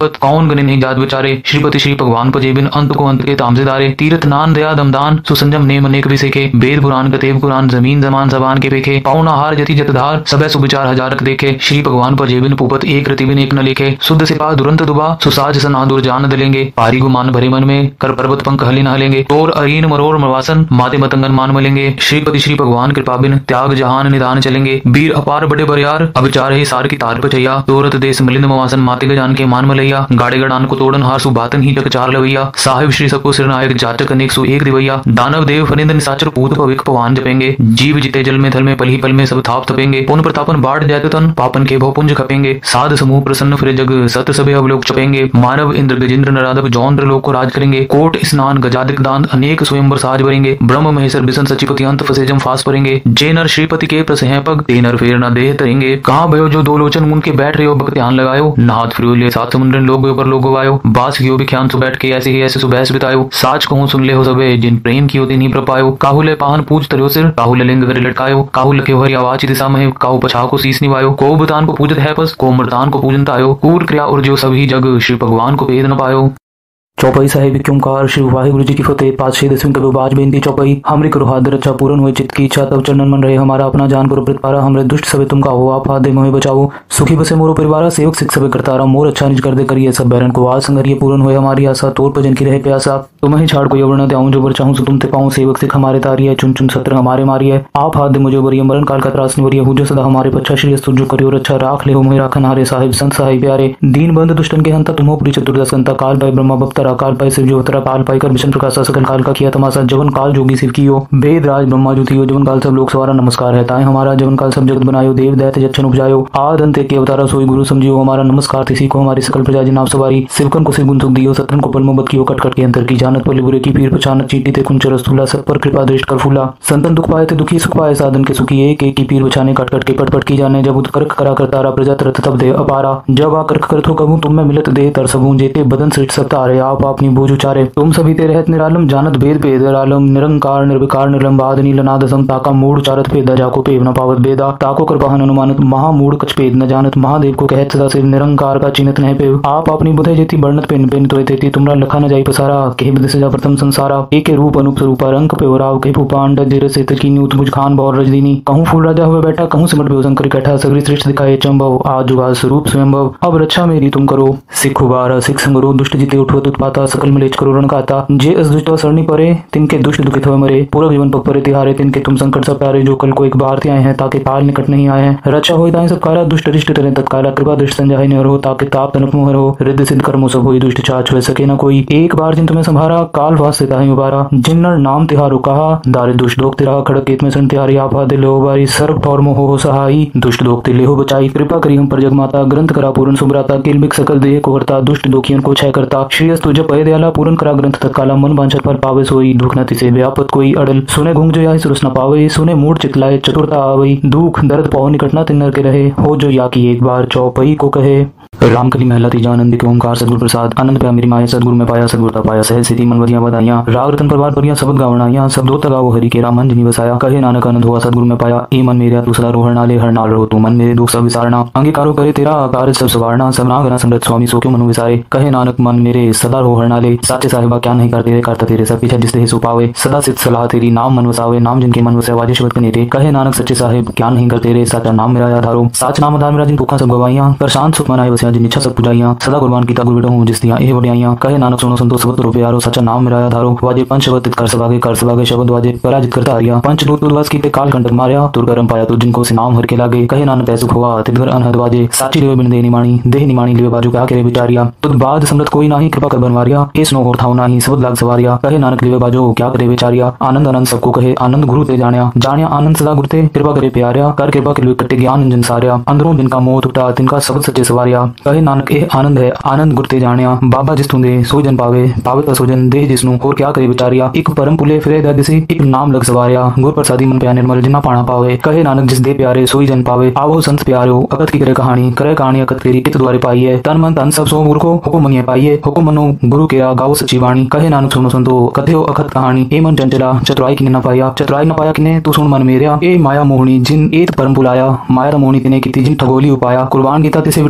मुसीबत कौन गने नहीं जात बेचारे। श्रीपति श्री भगवान पजे बिन अंत को अंत के तामसे दारे। तीरथ नान दया दमदान सुसंजम नेम अनेक विसेखे। वेद पुराण कतेब कुरान जमीन जमान जबान के पेखे। पाउना हार जति जतधार सबे सुविचार हजारक देखे। श्री भगवान पजे बिन पूपत एक रति बिन एक न लेखे। शुद्ध सिपा दुरंत दुबा सुसाज सनादुर जान दलेंगे। पारी गुमान भरे मन में कर पर्वत पंख हली न हलेंगे। तोर अरीन मरोर मवासन माते मतंगन मान मलेंगे। श्रीपति श्री भगवान कृपा बिन त्याग जहान निदान चलेंगे। वीर अपार बड़े बरियार अविचार ही सार की तार पचैया। तोरत देश मिलिंद मवासन माते के जान के मान मलैया। गाड़े गड़ान को तोड़न हार सुबातन ही चार लवैया। साहिब श्री सबको सिरनायक जाचक अनेक सु एक दिवैया। दानव देव फनिंद निशाचर पूत पविक पवान जपेंगे। जीव जिते जल में थल में पल ही पल में सब थाप तपेंगे। पुन प्रतापन बाढ़ जात तन पापन के भव पुंज खपेंगे। साध समूह प्रसन्न फिर जग सत सभे अवलोक चपेंगे। मानव इंद्र गजेंद्र नराधव जौन्द्र लोक को राज करेंगे। कोट स्नान गजादिक दान अनेक स्वयंवर साज भरेंगे। ब्रह्म महेश्वर बिसन सचिपति अंत फसे जम फास परेंगे। जे नर श्रीपति के प्रसह पग ते नर फेर न देह तरेंगे। कहाँ भयो जो दो लोचन मुन के बैठ रहे हो भक्त ध्यान लगायो। नहात फिर लिए सात समुद्र लोग पर लोग गवायो। बास गियो बिख्यान सु बैठ के ऐसे ही ऐसे सुबह बितायो। साच कहूँ सुन ले हो सबे जिन प्रेम की होती नहीं प्रपायो। काहुले पाहन पूज तरियो सिर काहू लिंग कर लटकायो। काहू लखे हरि आवाज दिशा में काहू पछा को शीस निवायो। को बुतान को पूजत है पस को मर्दान को पूजन तायो। कूर क्रिया और जो सभी जग श्री भगवान को भेद न पायो। चौपाई साहिब की ओंकार श्री वाहिगुरु जी की फतेह। 5-6 कभी बाज बेनती चौपाई। हमरी करो हादर अच्छा पूर्ण हुए चित्त की इच्छा तब चरणन मन रहे हमारा अपना जान पर प्रतिपारा। हमरे दुष्ट सबे तुमका हो आप हाथ दे मोहे बचाओ। सुखी बसे मोरो परिवारा सेवक सिख सबे करतारा। मोर अच्छा निज कर दे करिए सब बैरन को वाल संगरिए। पूर्ण हुए हमारी आशा तोर भजन की रहे प्यासा। तुम्हें छाड़ को यवर्ण दे आऊं जो बर चाहूं सो तुमते पाऊं। सेवक सिख हमारे तारी है चुन चुन सत्र हमारे मारी है। आप हाथ दे मुझे बरिए मरण काल का त्रास निवरिए। हो जो सदा हमारे पच्छा श्री अस्तु जो करियो रक्षा राख ले हो मोहे राखन हारे। साहिब संत साहिब प्यारे दीन बंद दुष्टन के हंता तुम पूरी चतुर्दश कंता। काल पाई ब्रह्मा बप्तरा काल पाई शिव जो काल पाई कर विष्णु प्रकाश सकल काल का किया तमाशा। जवन काल जोगी शिव की हो वेद राज ब्रह्मा जो थियो। जवन काल सब लोग सवारा नमस्कार है ताए हमारा। जवन काल सब जगत बनायो देव दैत्य जच्छन उपजायो। आद अंत के अवतारा सोई गुरु समझियो हमारा। नमस्कार तिसी को हमारी सकल प्रजा जी नाम सवारी। सिवकन को सिवगुन सुख दियो सतन को पल मोहब्बत कियो। कट कट के अंतर की जानत पले बुरे की पीर पहचानत चीटी ते कुंचर रसूला। सब पर कृपा दृष्ट कर फूला। संतन दुख पाए थे दुखी सुख पाए साधन के सुखी। एक एक की पीर बचाने कट कट के पट पट की जाने। जब उत्कर्क करा करतारा प्रजा तरत तब दे अपारा। जब आ करक करथो कबू तुम में मिलत दे तर सबू। जेते बदन सृष्ट सब तारे आप अपनी बोझ उचारे। तुम सभी ते रहत निरालम जानत भेद भेद आलम। निरंकार निर्विकार निर्लंबाद नीलनाद सम। ताका मूड चारत भेदा जाको पेव न पावत भेदा। ताको कृपाहन अनुमानत महामूड कछ भेद न जानत। महादेव को कहत सदा शिव निरंकार का चिन्हत नहीं पेव। आप अपनी बुधे जेती बर्णत पेन पेन तो तेती। तुमरा लखा न जाई पसारा कहे बिद सजा प्रथम संसारा। एक रूप अनूप स्वरूप रंग पे राव के पुपांड जिर से तकी न्यूत मुझ खान बौर रजदीनी। कहूं फूल राजा हुए बैठा कहूं सिमट बेव शंकर कैठा। सगरी श्रेष्ठ दिखाए चंबव आज जुगाल स्वरूप स्वयंभव। अब रक्षा मेरी तुम करो सिख उबारा सिख संगरो। दुष्ट जिते उठो उत्पाता सकल मिलेच करो रण खाता। जे अस दुष्ट सरणी परे तिनके दुष्ट दुखित हुए मरे। पूरा जीवन पग परे तिहारे तिनके तुम संकट सब प्यारे। जो कल को एक बार आए हैं ताकि काल निकट नहीं आए हैं। रक्षा हो ताए सब काला दुष्ट रिष्ट तरे तत्काला। कृपा दृष्ट संजय न हो ताकि ताप तनक मोहर हो। रिद्ध सिद्ध कर्मो सब होई दुष्ट चाच हुए सके न कोई। एक बार जिन तुम्हें संभारा काल वास से ताहि उबारा। जिन नर नाम तिहारो कहा दारिद्र दुष्ट दोख तिरा। खड़क केत में सन तिहारी आप हाथ ले हो बारी। सर्व ठौर हो सहाई दुष्ट दोख ते ले हो बचाई। कृपा करी हम पर जगमाता ग्रंथ करा पूर्ण सुभ्राता। किलबिक सकल देह को हरता दुष्ट दोखियन को क्षय करता। श्री अस्तु जप पय दयाला पूर्ण करा ग्रंथ तत्काला। मन वांछत फल पावे सोई दुख न तिसे व्यापत कोई अड़ल। सुने घूंग जो या सुरस न पावे। सुने मूड चितलाए चतुरता आवई। दुख दर्द पौ निकट न तिन्नर के रहे। हो जो या की एक बार चौपई को कहे। रामकली महला तीजा आनंद के ओंकार सदगुरु प्रसाद। आनंद पे मेरी माया सदगुरु में पाया सदगुरता पाया। सहज सिद्धि मन बदियां बधाइयां। राग रतन परवार परियां सबद गावणाइयां। सब दो तगावो हरि के राम मन जिनी बसाया। कहे नानक आनंद हुआ सदगुरु में पाया। ए मन मेरा तू सदा रोहण नाले हर नाल रहो। तू मन मेरे दुख सब विसारना। अंगीकारो करे तेरा आकार सब सवारना। सब नागना समृत स्वामी सो क्यों मनु विसारे। कहे नानक मन मेरे सदा रोहण नाले। साचे साहिबा क्या नहीं करते रे करता तेरे। सब पीछा जिस देह सो पावे। सदा सिद्ध सलाह तेरी नाम मन वसावे। नाम जिनके मन वसे वाजे शब्द कनेते। कहे नानक सच्चे साहिब क्या नहीं करते रे। साचा नाम मेरा आधारो। साच नाम आधार मेरा जिन भूखा सब गवाइयां। कर शांत सुख मनाए वसिया जिन इच्छा सब पुजाइयां। सदा कुर्बान कीता गुरु बेटा हूँ जिस दिया ए वडियाइयां। कहे नानक सुनो संतो सब रूपे यारो। सच्चा नाम मेरा आधारो। वाजे पंच शब्द कर सबागे शब्द वाजे पराजित करता हरिया। पंच दूत उद्वास कीते काल कंटक मारिया। तुरगरम पाया तो जिनको से नाम हर के लागे। कहे नानक तैसुख हुआ तिदगर अनहद वाजे। साची लेवे बिन दे निमाणी देह निमाणी लेवे बाजू क्या करे विचारिया। तुद बाद समृत कोई नाही कृपा कर बनवारिया। एस नो होर थाउ नाही सबद लाग सवारिया। कहे नानक लेवे बाजू क्या करे विचारिया। आनंद आनंद सबको कहे आनंद गुरु ते जानिया। जानिया आनंद सदा गुरु ते कृपा करे प्यारिया। कर कृपा के कट्टे ज्ञान अंजन सारिया। अंदरों जिनका मोह टूटा तिनका सबद सच्चे सवारिया। कहे नानक ए आनंद है आनंद गुरु ते जानिया। बाबा जिस तुंदे सो जन पावे पावे का सोजन देह जिसनु और क्या करे विचारिया। एक परम पुले फिरे दर्द से एक नाम लग सवारिया। गुर प्रसादी मन प्या निर्मल जिना पाना पावे। कहे नानक जिस दे प्यारे सोई जन पावे। आवो संत प्यारो अकत की करे कहानी अकत तेरी इत द्वारे पाई है। तन मन तन सब सो मूर्खो हुकुम मनिए पाइए। हुकुम मनो गुरु के गाओ सच्ची वाणी। कहे नानक सुनो संतो कथ्यो अकत कहानी। ए मन चंचला चतुराई किने न पाया। चतुराई न पाया किने तू सुन मन मेरिया। ए माया मोहनी जिन एत परम पुलाया। माया मोहनी तिने की जिन ठगोली उपाया। कुर्बान गीता तिसे बिटू जिन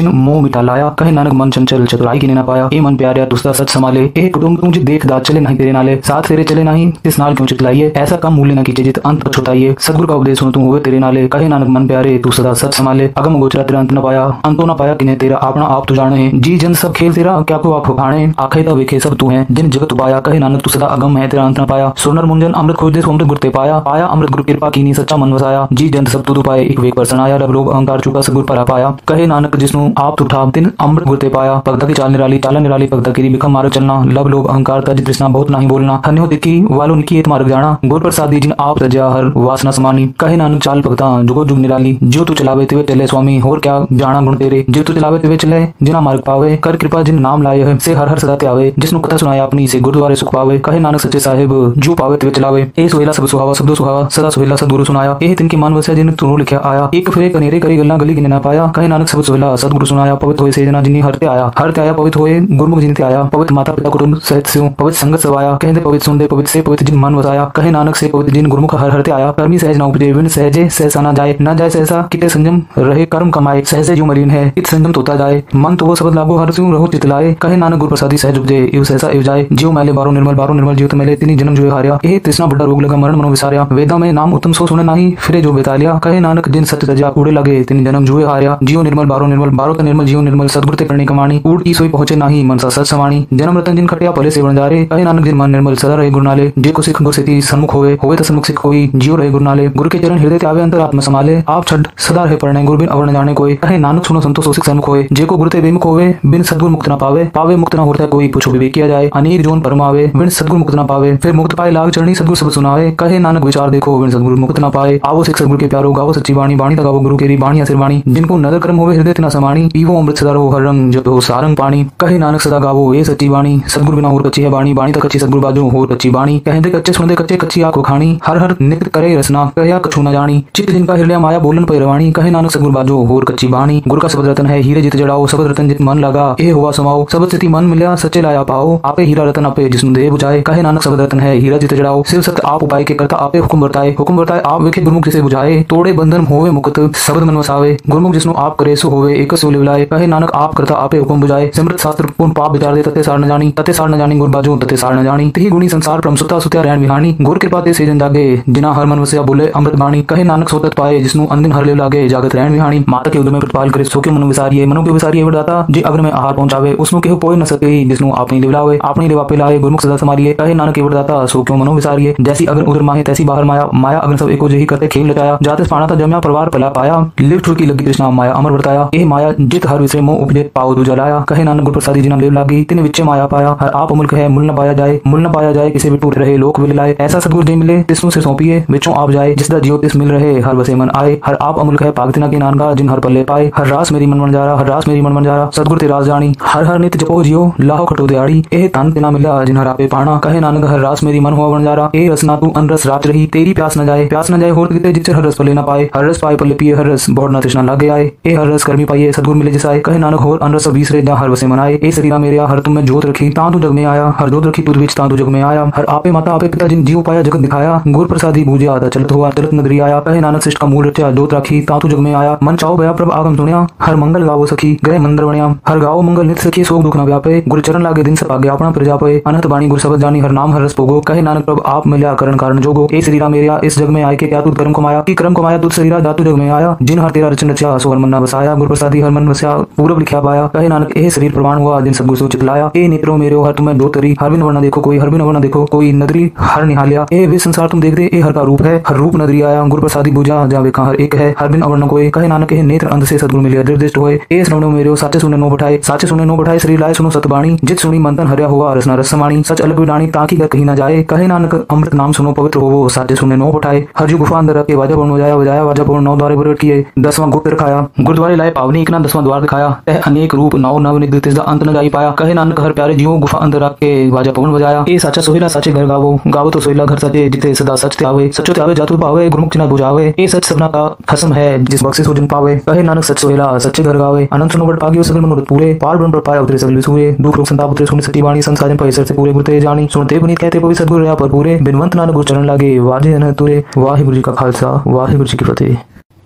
छिन मोह मिटा लाया, कहे नानक मन चंचल चतुराई की ना पाया। ए मन प्यारिया तुसदा सच संभाले, ए कुटुंब तुझे देख दात चले नहीं तेरे नाले, साथ फेरे चले नहीं तिस नाल क्यों चितलाइए, ऐसा कम मूल्य न कीजिए जित अंत पछताइए। सदगुरु का उपदेश सुन तू होवे तेरे नाले, कहे नानक मन प्यारे तू सदा सच संभाले। अगम गोचरा तेरा अंत न पाया, अंतो न पाया किने तेरा अपना आप तू जाने। जी जन सब खेल तेरा क्या को आप खाने, आखे ता वेखे सब तू है जिन जगत पाया, कहे नानक तू सदा अगम है तेरा अंत न पाया। सुरनर मुंजन अमृत खोज दे सो अमृत गुरते पाया, पाया अमृत गुरु कृपा कीनी सच्चा मन वसाया। जी जन सब तू पाए एक वेग परसन आया, रब लोग अहंकार चुका सदगुरु परा पाया। कहे नानक जिसनु आप तुठा दिन अमृत गुरते पाया, भगता की चाल निराली भगता की बिखम मार्ग चलना। लब लोग अहंकार तज तृष्णा बहुत नहीं बोलना, हन्यो दिखी वालो निकी मार्ग जाना। गुर प्रसादी जिन आप सजा हर वासना समानी, कहे नानक चाल भगता जुगो जुग निराली। जो तू चलावे तिवे चले स्वामी, होर क्या जाना गुण तेरे। जो तू चलावे तिवे चले जिना मार्ग पावे, कर कृपा जिन नाम लाए है से हर हर सदा त्यावे। जिसनु कथा सुनाया अपनी से गुरुद्वारे सुख पावे, कहे नानक सच्चे साहिब जो पावे तिवे चलावे। ए सोहेला सब सुहावा शब्दो सुहावा, सदा सोहेला सदगुरु सुनाया। ए तिनकी मान वस्या जिन तू लिखा आया, एक फिरे कनेरे करी गल्ला गली गिने ना पाया। कहे नानक सब सोहेला सदगुरु सुनाया, पवित्र होए से जना जिनी हरते आया पवित्र होए गुरमुख जिनते आया। पवित्र माता पिता कुटुंब सहित सियो पवित्र संगत सवाया, कहते पवित्र सुन दे पवित्र से पवित्र जिन मन वसाया। कहे नानक से पवित्र जिन गुरमुख हर हरते आया, कर्मी सहज ना उपजे विन सहजे सहसा ना जाए। ना जाए सहसा किते संयम रहे कर्म कमाए, सहजे जो मलिन है इत संयम तोता जाए। मन तो वो शब्द लागो हर सियो रहो चित लाए, कहे नानक गुरु प्रसादी सहज उपजे इव सहसा इव जाए। जीव मैले बारो निर्मल जीव तो मैले तिनी जन्म जो हारिया। ए तृष्णा बड़ा रोग लगा मरण मनो विसारिया, वेदा में नाम उत्तम सो सुने नहीं फिरे जो बेतालिया। कहे नानक जिन सत्य तजा उड़े लगे तिनी जन्म जुए हारिया। जीव निर्मल बारो तो निर्मल जीव निर्मल सदगुरु ते करने कमानी, उड़ की सोई पहुंचे नहीं मन सा सच समानी। जन्म रतन जिन खटिया पले से वणजारे, कहे नानक जिन मन निर्मल सदा रहे गुरुनाले। जे को सिख गुर से सन्मुख होवे तो सन्मुख सिख होई, जियो रहे गुरुनाले। गुरु के चरण हृदय त्यावे अंतर आत्मा संभाले, आप छड सदा रहे पढ़ने गुरु बिन अवर न जाने कोई। कहे नानक सुनो संतो सोसिक सन्मुख होए, जे को गुरु ते बेमुख होवे बिन सदगुरु मुक्त न पावे मुक्त न होता कोई। पूछो विवेक किया जाए अनेक जोन परमावे, बिन सदगुरु मुक्त न पावे फिर मुक्त पाए लाग चरणी सदगुरु सब सुनावे। कहे नानक विचार देखो बिन सदगुरु मुक्त न पाए, आवो सिख सदगुरु के प्यारो गावो सच्ची बाणी बाणी तगावो गुरु केरी बाणी असर बाणी। जिनको नदर कर्म होवे हृदय तना समाणी, पीवो अमृत सदा रहो हर रंग जब हो सारंग पानी। कहे नानक सदा गावो ये सच्ची बाणी, सदगुरु बिना और कच्ची है बाणी बाणी तक कच्ची सदगुरु बाजू होर कच्ची बाणी। कहते कच्चे सुनते कच्चे कच्ची आंखों खानी, हर हर नित्य करे रसना कह कछु न जानी। चित्त जिनका हृदय माया बोलन पैरवाणी, कहे नानक सदगुरु बाजो होर कच्ची बाणी। गुरु का शब्द रतन है हीरे जित जड़ाओ, शब्द रतन जित मन लगा ए हुआ समाओ। शब्द स्थिति मन मिला सच्चे लाया पाओ, आपे हीरा रतन आपे जिसनु दे बुझाए। कहे नानक शब्द रतन है हीरा जित जड़ाओ, सिर सत्य आप उपाय के करता आपे हुक्म बरताए आप वेखे गुरुमुख जिसे बुझाए। तोड़े बंधन होवे मुक्त शब्द मन वसावे, गुरुमुख जिसनु आप करे सो होवे एक सो लिवलाए। कहे नानक आप करता आपे हुक्म बुझाए, सिमरत शास्त्र पूर्ण पाप विचार दे तते सार न जानी गुर बाजू तते सार न जानी। तिहि गुणी संसार परम सुता सुत्या रहन विहानी, गुर कृपा ते से जन जागे जिना हर मन वसया बोले अमृत बाणी। कहे नानक सोतत पाए जिसनु अंदिन हर ले लागे जागत रहन विहानी। माता के उदर में प्रतिपाल करे सो के मनु विसारिये वरदाता, जे अग्र में आहार पहुंचावे उसनु केहु पोय न सके। जिसनु आपनी लिवलावे आपनी लेवा पे लाए, गुरमुख सदा समारिये। कहे नानक वरदाता सो क्यों मनु विसारिये। जैसी अग्र उदर माहे तैसी बाहर माया, माया अग्र सब एको जेहि करते खेल रचाया। जाते पाना था जमया परवार पला पाया, लिव ठुड़की लगी कृष्णा माया अमर वर्ताया। ए माया जित हर विषय मोह उपजे पाओ दू जलाया। कहे नानक गुर प्रसादी जिना लेव लागी तिने विच्चे माया पाया। हर आप मुल्क है मूल न पाया जाए किसे भी टूट रहे लोक विल लाए। ऐसा सदगुरु जे मिले तिसनु से सौंपिए विचों आप जाए, जिसदा जियो तिस मिल रहे हर बसे मन आए। हर आप अमुल्क है पागतिना के नानका जिन हर पल्ले पाए। हर रास मेरी मन जा रहा सदगुरु ते राज जानी। हर नित्य जपो जियो लाहो खटो दिहाड़ी, ए तन तिना मिला जिन हर आपे पाना। कहे नानक हर रास मेरी मन हुआ बन जा रहा, ए रसना तू अनरस रात रही तेरी प्यास न जाए होर किते जिचे हर रस पले न पाए। हर रस पाए पल्ले पिए हर रस बोड़ न तृष्णा लागे आए। ए हर रस कर्मी पाइए सदगुरु मिले जिसाए। कहे नानक होर अनरस बीस रे जा हर बसे मनाए। ए शरीरा मेरिया हर तुम में जोत रखी ता तू जग में आया, हर जोत रखी तुझ बीच ता तू जग में आया। हर आपे माता आपे पिता जिन जीव पाया जगत दिखाया, गुर प्रसादी बूझे आदा चलत हुआ चलत नगरी आया। कहे नानक शिष्ट का मूल रचा जोत राखी ता तू जग में आया। मन चाओ भया प्रभ आगम सुनिया, हर मंगल गावो सखी गए मंदिर बनिया। हर गाओ मंगल नित सखी शोक दुख न व्यापे, गुरु चरण लागे दिन सब आगे अपना प्रजा पे। अनंत बाणी गुरु शब्द जानी हर नाम हर रस पोगो। कहे नानक प्रभ आप मिल्या करण कारण जोगो। ए शरीरा मेरिया इस जग में आए के क्या तू कर्म कमाया, की कर्म कमाया तू शरीरा जातु जग में आया। जिन हर तेरा रचन रचा सो हर मन न बसाया, गुरु प्रसादी हर मन वस्या पूरब लिखा पाया। कहे नानक ए शरीर प्रमाण हुआ जिन सब सूचित लाया। ए नेत्रों मेरे हर तुम्हें दो तरी, हर बिन वर्ण देखो कोई हर बिन वर्ण देखो कोई नगरी हर निहालिया। ए वे संसार तुम देख दे ए हर का रूप है, हर रूप नगरी आया। गुरु प्रसादी बूझा जा वेखा हर एक है, हर बिन अवर्ण कोई। कहे नानक ए नेत्र अंध से सदगुरु मिले निर्दिष्ट होए। ए श्रवणो मेरे साचे सुने नो बैठाए शरीर लाए सुनो सतबाणी। जित सुनी मंथन हरिया हुआ रसना रस समाणी, सच अलग विडाणी ताकि कर कहीं न जाए। कहे नानक अमृत नाम सुनो पवित्र होवो साचे सुने नो बैठाए। हरजू गुफा अंदर रखे वाजा पूर्ण बजाया वाजा पूर्ण 9 द्वारे प्रकट किए 10वां गुप्त रखाया। गुरुद्वारे लाए पावनी एक ना 10वां द्वार दिखाया, तह अनेक रूप नव नव निध तिसदा अंत न जाई पाया। कहे नानक हर प्यारे जीवो गुफा अंदर रखे वाजा पूर्ण बजाया। ए साचा सोहिला साचे घर गावो तो सोहिला घर साचे जिते सदा सच त्यावे। सचो त्यावे जातु पावे गुरुमुख चिना बुझावे। ए सच सबना का खसम है जिस बख्शिश हो जिन पावे। कहे नानक सच सोहिला सच्चे घर गावे। अनंत सुनो बड़ पागियो सगल मनोरथ पूरे, पार ब्रह्म पर पाया उतरे सगल विसूरे। दुख रोग संताप उतरे सुनि सती वाणी, संसाजन पैसर से पूरे गुरते जानी। सुनते पुनीत कहते पवित्र सदगुरु रहा पर पूरे, बिनवंत नानक गुरु चरण लागे वाजे अनहद तुरे। वाहिगुरु जी का खालसा वाहिगुरु जी की फतेह।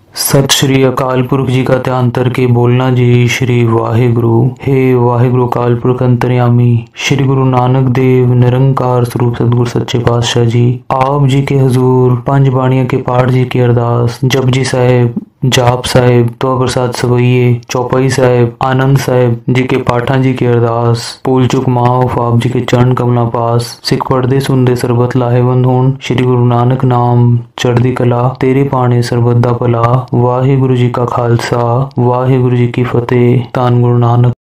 सत श्री अकाल पुरख जी का ध्यान करके बोलना जी श्री वाहेगुरु। हे वाहेगुरु अकाल पुरख अंतर्यामी श्री गुरु नानक देव निरंकार स्वरूप सतगुरु सच्चे पातशाह जी, आप जी के हजूर पंज बाणियों के पाठ जी की अरदास, जपजी साहेब, जाप साहेब, तो प्रसाद सवैये, चौपाई साहेब, आनंद साहेब जी के पाठा जी की अरदास, भूल चुक माफ आप जी के चरण कमला पास, सिख पढ़दे सुनदे सरबत लाहेवंद होन, श्री गुरु नानक नाम चढ़दी कला, तेरे पाने सरबत दा भला। वाहिगुरु जी का खालसा, वाहिगुरु जी की फतेह। धन गुरु नानक।